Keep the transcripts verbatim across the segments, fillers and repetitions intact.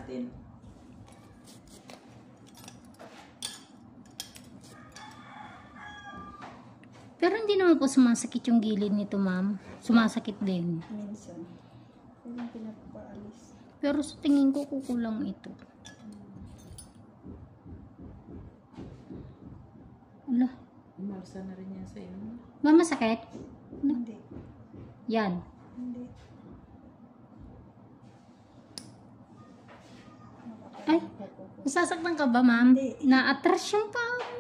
natin. Pero hindi naman po sumasakit yung gilid nito, ma'am. Sumasakit din. Minsan. Pero pinapaalis. Pero sa tingin ko kukulang ito. Ala. Umarsa na rin yan sa iyo. Mama, sakit? Hindi. Yan. Hindi. Ay, nasasaktan ka ba, ma'am? Hindi. Na-atras yung paa mo.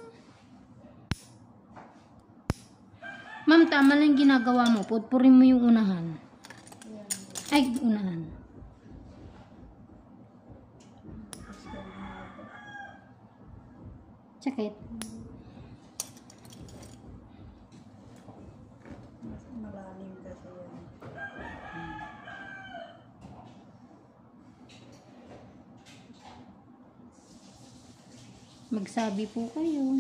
Ma'am, tama lang yung ginagawa mo. Putpurin mo yung unahan. Yan. Ay, unahan. Tapos gawin mo ito. Sakit. Mas malalim kasi yan. Magsabi po kayo.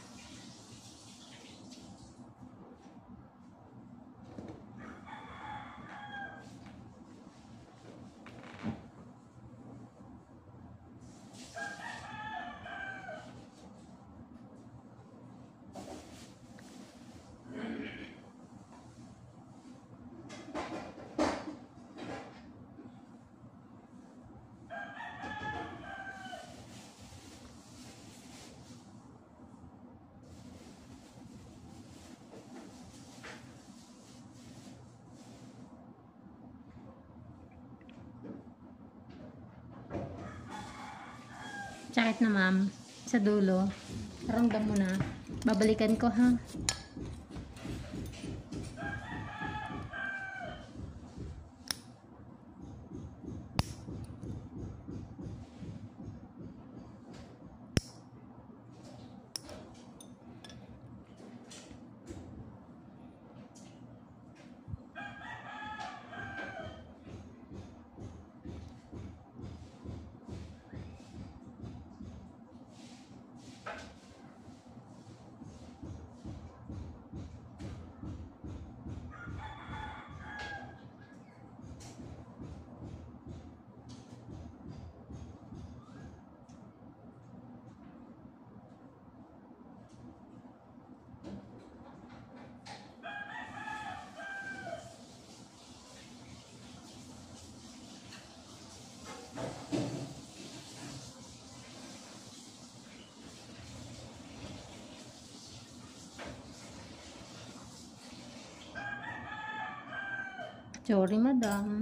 Sakit na, ma'am. Sa dulo. Ramdam mo na. Babalikan ko, ha? Sorry, madam.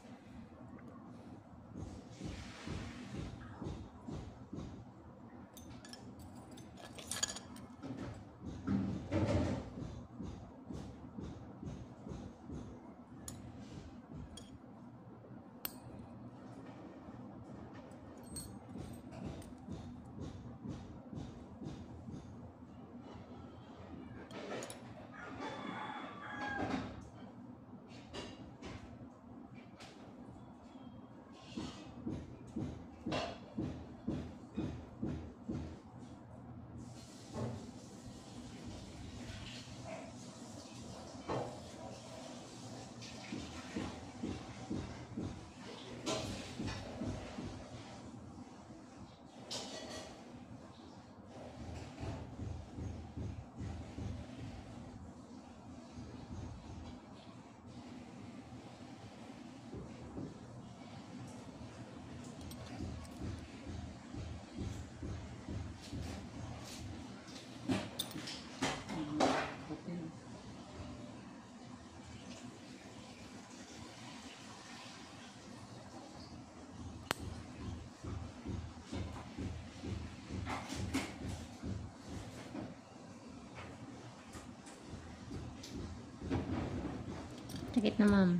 Sakit na, ma'am.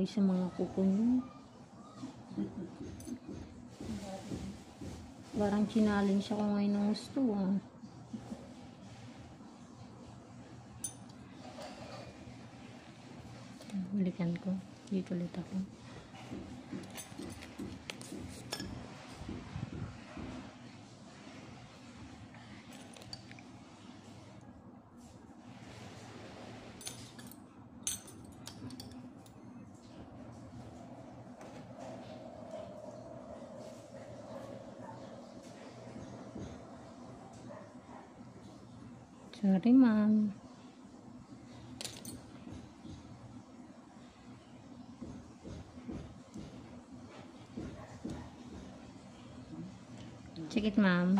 nangyari sa mga kuko niyo? Parang challenge ako ngayon ng gusto ah. Balikan ko. Dito ulit ako. Sorry, ma'am. Check it, ma'am.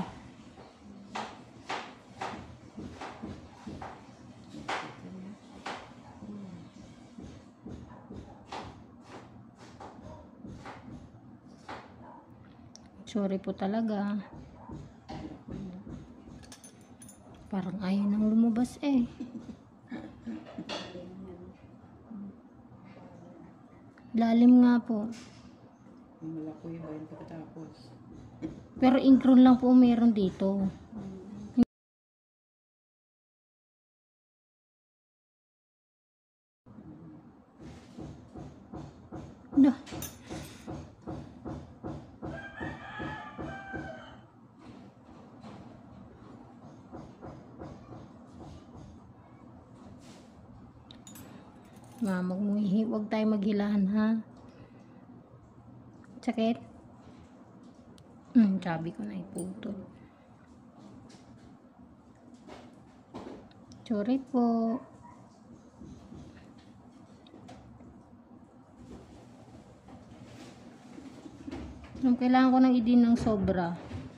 Sorry po talaga. Parang ayaw nang lumabas eh. Lalim nga po. Malaki ba yun pagkatapos? Pero ingron lang po meron dito. Dah. Ma'am, magmuhi. Huwag tayo maghilahan, ha? Sakit? Hmm, sabi ko na iputol. Sorry po. Nung kailangan ko ng idin ng sobra.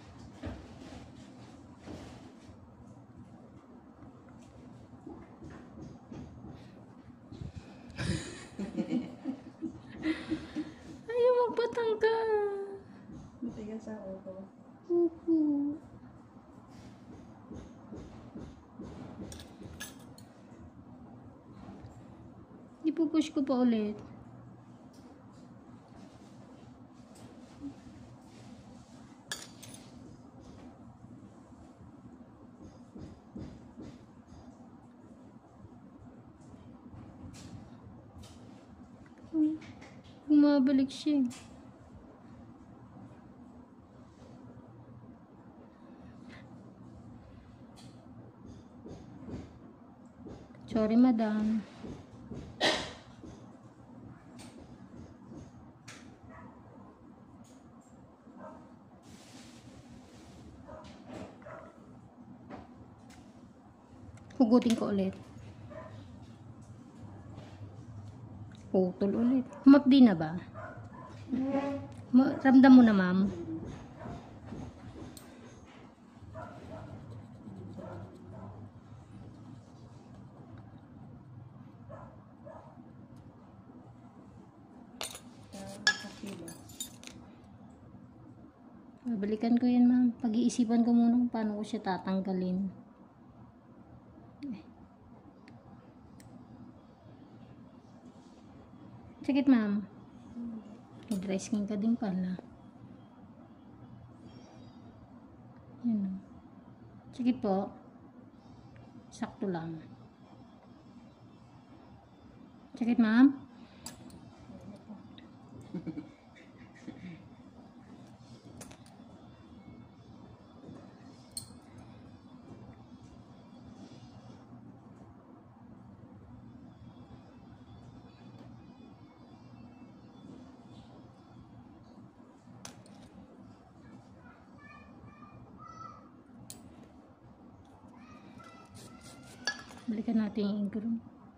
Ayaw magpatangka. Matigas sa ulo. Uhu. Ipupush ko pa ulit. Bumabalik siya. Sorry, madam. Hugutin ko ulit. Putol ulit. Humapdi na ba? Ma- Ramdam mo na, ma'am. Babalikan ko yan, ma'am. Pag-iisipan ko muna kung paano ko siya tatanggalin. Sakit, ma'am. Dry skin ka din pala. Yan. Sakit po. Sakto lang. Sakit, ma'am. Balikan natin yung ingron.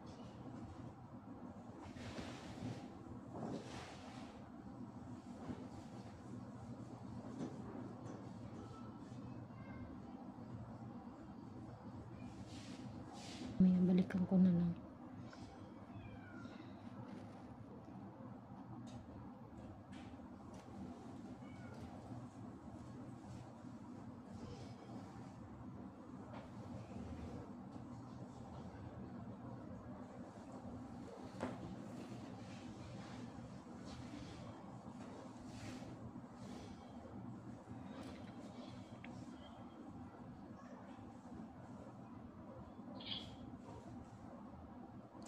May balikan ko na lang.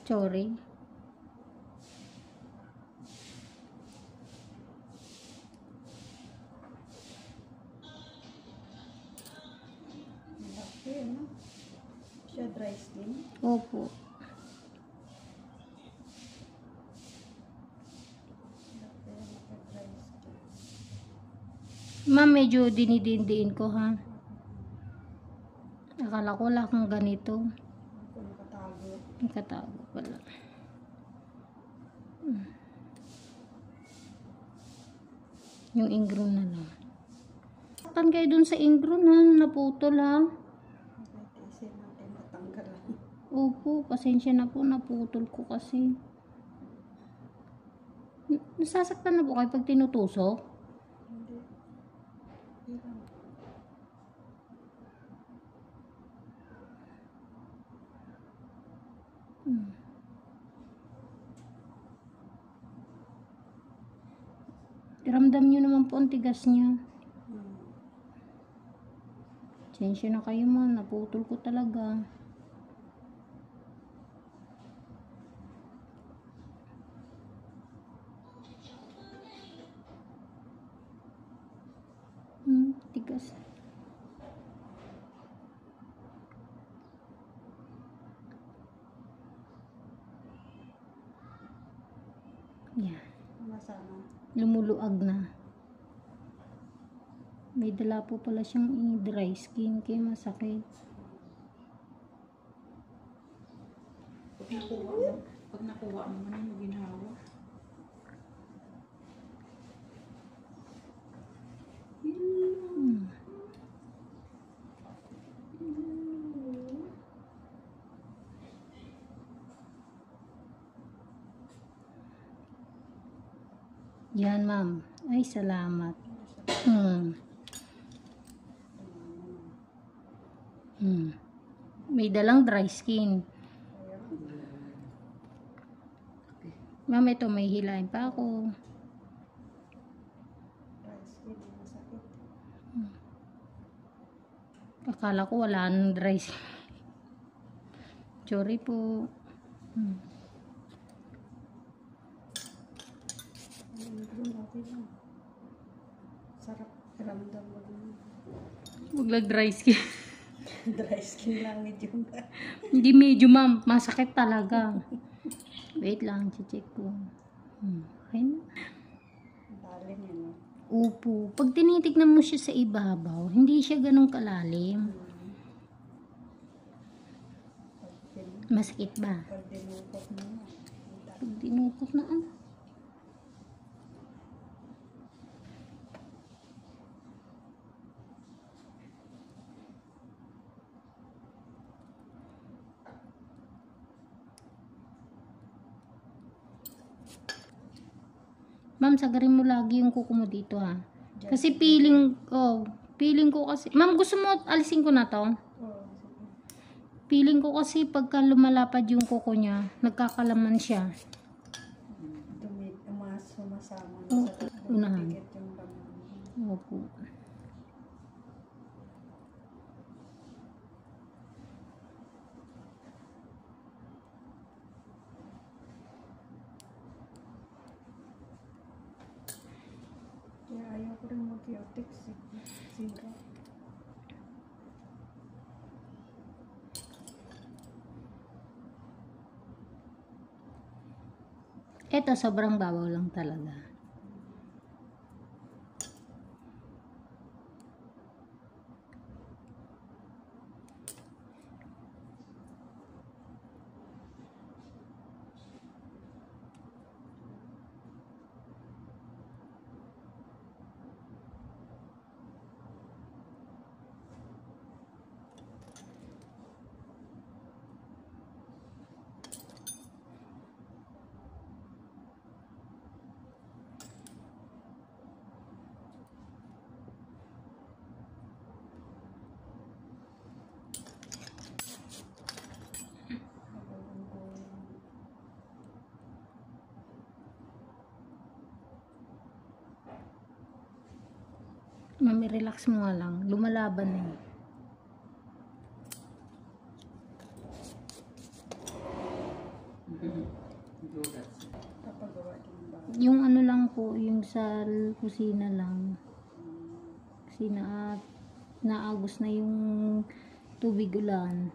Sorry. Laki, ano? Siya dry skin. Opo. Laki, laki dry skin. Ma'am, medyo dinidindiin ko ha. Akala ko wala kang ganito. Ako nakatago. Nakatago pala. Hmm. Yung ingron na lang. Saktan kayo dun sa ingron ha. Naputol ha. Okay, isin natin matanggalan. Opo, pasensya na po. Naputol ko kasi. N- Nasasaktan na po kayo pag tinutusok? Hindi. Hirap. Hmm. Ramdam nyo naman po ang tigas niya. Hmm. Pasensya na kayo man. Naputol ko talaga. Hmm, tigas. Yan. Masama. Lumuluag na. May dala po pala siyang i- dry skin kaya masakit. Pag nakuha mo, pag nakuha mo man yung ginhawa. Hmm. Yan, ma'am. Ay, salamat. Hmm. Hmm. May dalang dry skin. Ma'am, ito may hilahin pa ako. Dry skin, masakit. Akala ko wala nang dry skin. Sorry po. Hmm. Ang ingron, okay lang. Sarap. Ramdam mo lang. Huwag lang dry skin. Dry skin lang medium. Hindi medyo, ma'am. Masakit talaga. Wait lang, check ko. Hmm. Okay na. Lalim yun, no? Opo. Pag tinitignan mo siya sa ibabaw, hindi siya ganun kalalim. Pag din- Masakit ba? pag dinukot mo na. Pag dinukot na ano? Ma'am, sagarin mo lagi yung kuko mo dito ha. Kasi feeling, oh, feeling ko kasi, ma'am, gusto mo alisin ko na to? Oo, sige. Feeling ko kasi pagka lumalapad yung kuko niya, nagkakalaman siya. Dumi, umas, sumasama na Oh, sa unahan. dumidikit yung laman. Opo. Kaya ayaw ko rin mag-yotics. Zero. Eto, sobrang babaw lang talaga. Mami, relax mo nga lang. Lumalaban na eh. Dudas. Papagawa din ba? Yung ano lang po, yung sa kusina lang. Kusina at naagos na yung tubig ulan.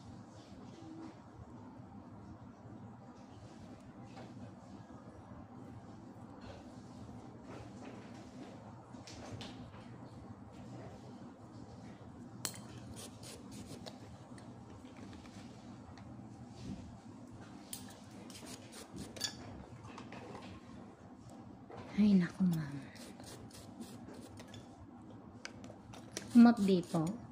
Ay, naku, ma'am. Umupdate po.